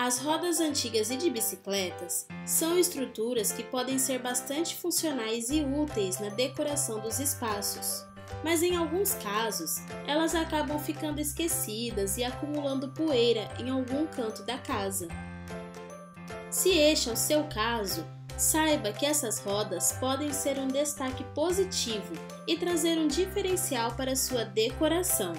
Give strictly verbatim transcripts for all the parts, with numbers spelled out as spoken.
As rodas antigas e de bicicletas são estruturas que podem ser bastante funcionais e úteis na decoração dos espaços, mas em alguns casos elas acabam ficando esquecidas e acumulando poeira em algum canto da casa. Se este é o seu caso, saiba que essas rodas podem ser um destaque positivo e trazer um diferencial para sua decoração.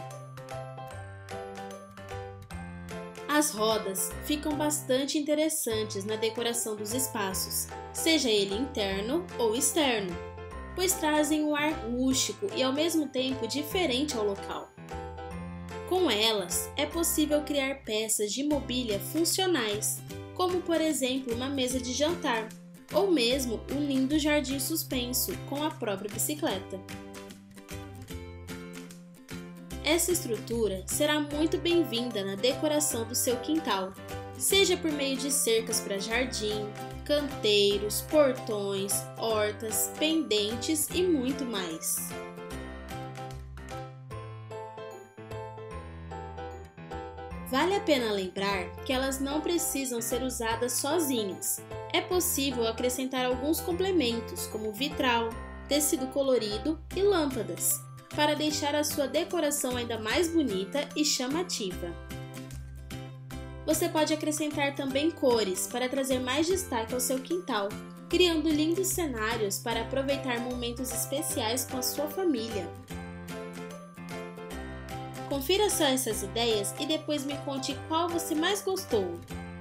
As rodas ficam bastante interessantes na decoração dos espaços, seja ele interno ou externo, pois trazem um ar rústico e ao mesmo tempo diferente ao local. Com elas, é possível criar peças de mobília funcionais, como por exemplo uma mesa de jantar, ou mesmo um lindo jardim suspenso com a própria bicicleta. Essa estrutura será muito bem-vinda na decoração do seu quintal, seja por meio de cercas para jardim, canteiros, portões, hortas, pendentes e muito mais. Vale a pena lembrar que elas não precisam ser usadas sozinhas. É possível acrescentar alguns complementos, como vitral, tecido colorido e lâmpadas, para deixar a sua decoração ainda mais bonita e chamativa. Você pode acrescentar também cores para trazer mais destaque ao seu quintal, criando lindos cenários para aproveitar momentos especiais com a sua família. Confira só essas ideias e depois me conte qual você mais gostou.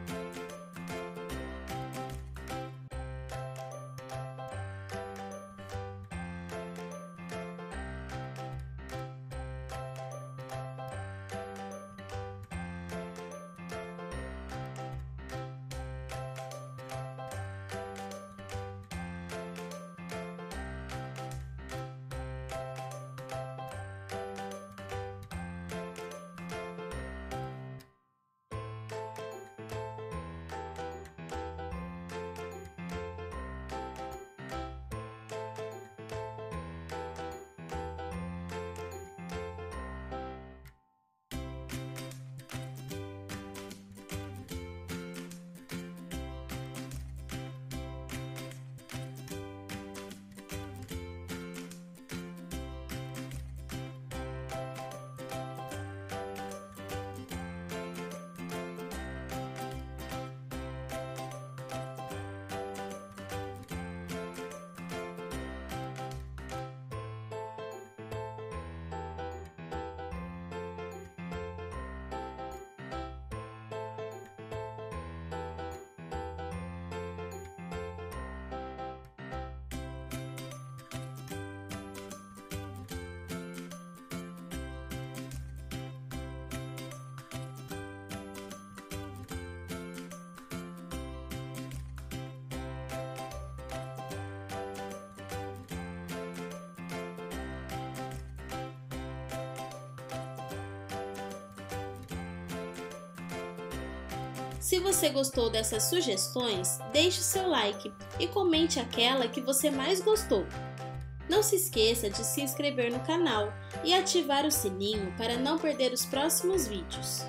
Se você gostou dessas sugestões, deixe o seu like e comente aquela que você mais gostou. Não se esqueça de se inscrever no canal e ativar o sininho para não perder os próximos vídeos.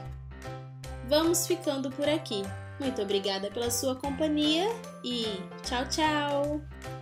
Vamos ficando por aqui. Muito obrigada pela sua companhia e tchau, tchau!